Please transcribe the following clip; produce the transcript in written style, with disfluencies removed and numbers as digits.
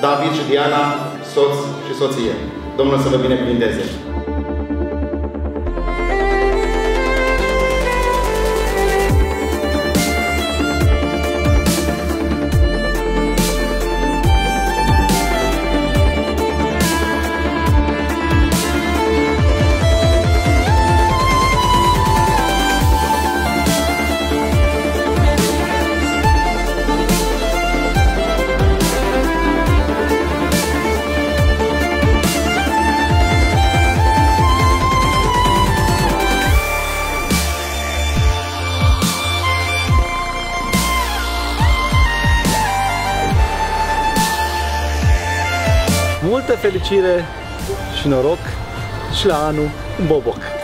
David și Diana, soț și soție. Domnul să vă binecuvinteze! Multă fericire și noroc și la anul un boboc!